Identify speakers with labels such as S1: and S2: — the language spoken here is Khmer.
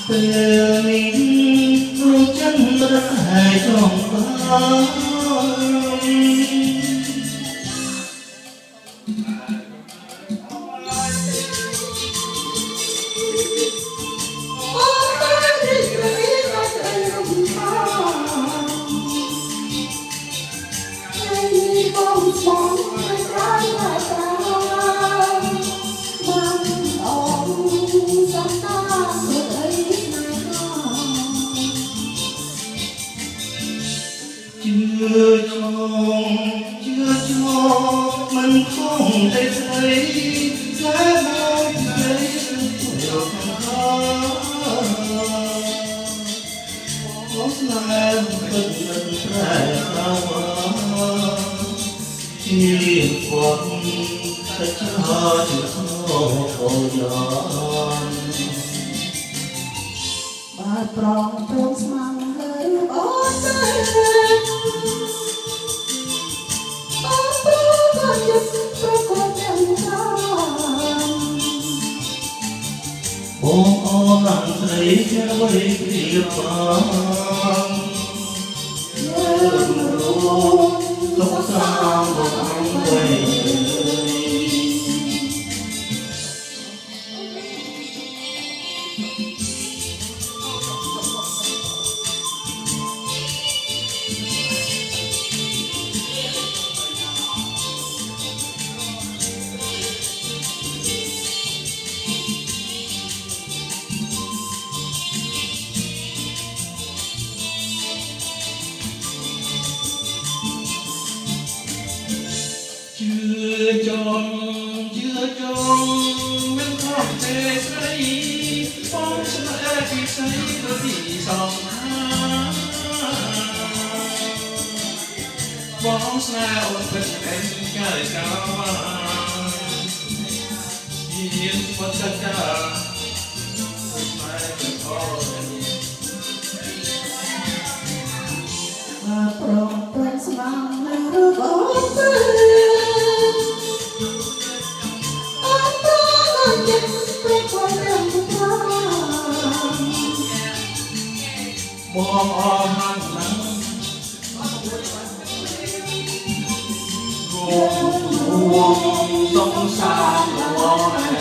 S1: ពេលនេះរូបចិនរត់ហើយចំបាយជឿចងមិនគង់តែស្រីតែមកស្រីទៅខាងអូស្នេហ៍ពិតមិនប្រែប្រោជាគាត់តែឆ្លោជាអូយ៉ានបាត់ប្រងព្រមស្មាំលើអូនបងអូនរំស្រីជាអ្វីព្រៀបបានយើងรู้ទុកសាមបងអង្គវិញជឿចង់មិនខំទេស្រីបងស្នេហ៍ពីស្រីទៅទីសងបងស្នេហ៍អូនពិតតែកាយកាយានមកចាស់ចាស្នេហ៍ទៅអូនมาโปรดเป็นสว่างในรูปองค์มองออกหันหลังรวมสงสารรวม